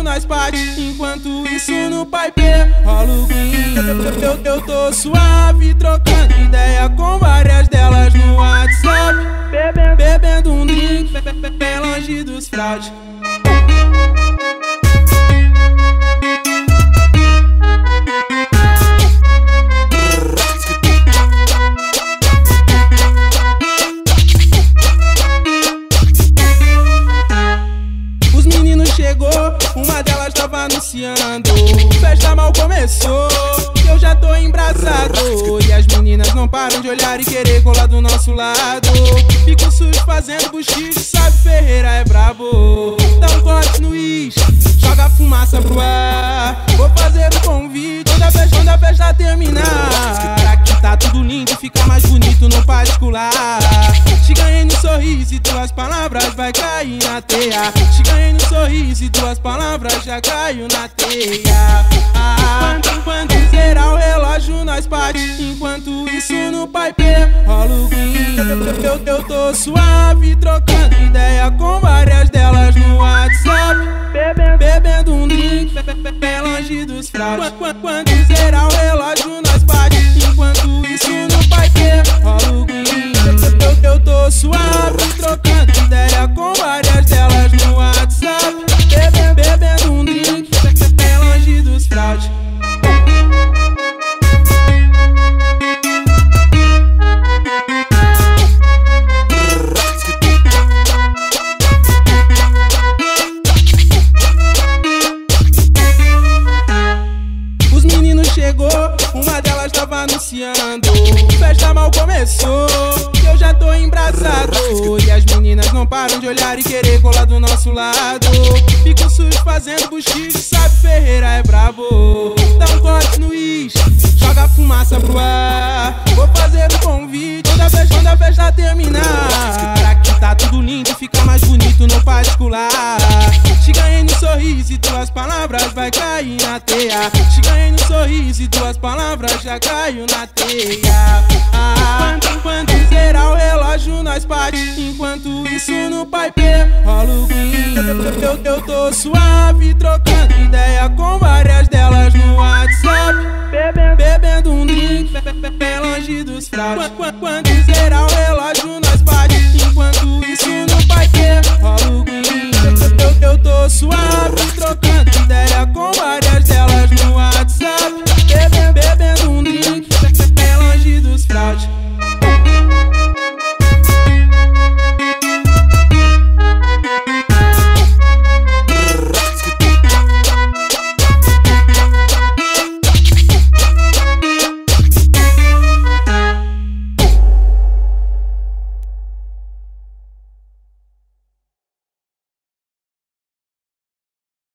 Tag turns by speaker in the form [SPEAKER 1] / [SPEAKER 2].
[SPEAKER 1] nós bate. Enquanto isso no pipe rola o green. Eu tô suave, trocando ideia com várias delas no WhatsApp. Bebendo um drink, bem longe dos fraudes. Os meninos chegou, uma delas tava anunciando. Festa mal começou, eu já tô embrasado. E as meninas não param de olhar e querer colar do nosso lado. Fico sujo fazendo buchicho, sabe Ferreira é brabo. Dá um corte no isque, joga fumaça pro ar. Vou fazer um convite quando a festa terminar. Aqui tá tudo lindo, fica mais bonito no particular. Te ganhei no sorriso e tuas palavras vai cair na teia. Te ganhei no sorriso e tuas palavras já caiu na teia. Quando zerar o relógio nós bate. Enquanto isso no pipe rola o green. Eu tô suave, trocando ideia com várias delas no WhatsApp. Bebendo um drink, bem longe dos fraudes. Quando zerar o relógio nós bate. Enquanto isso no pipe rola o green. Eu tô suave, trocando ideia com várias delas no WhatsApp. Bebendo um drink, bem longe dos fraudes. Os meninos chegou, uma delas tava anunciando. Festa mal começou, eu já tô embrasado. E as meninas não param de olhar e querer colar do nosso lado. Fico sujo fazendo buchicho, sabe Ferreira é brabo. Dá um corte no isque, joga fumaça pro ar. Vou fazer um convite quando a festa terminar. Aqui tá tudo lindo, fica mais bonito no particular. Te ganhei no sorriso e tuas palavras vai cair na teia. Te ganhei no sorriso e tuas palavras já caiu na teia. Quando zerar o relógio nós bate. Enquanto isso no pipe rola o green. Eu tô suave, trocando ideia com várias delas no WhatsApp. Bebendo um drink, bem longe dos fraudes. Quando zerar o relógio nós bate. Enquanto isso no pipe rola o green. Eu tô suave, trocando ideia com várias delas.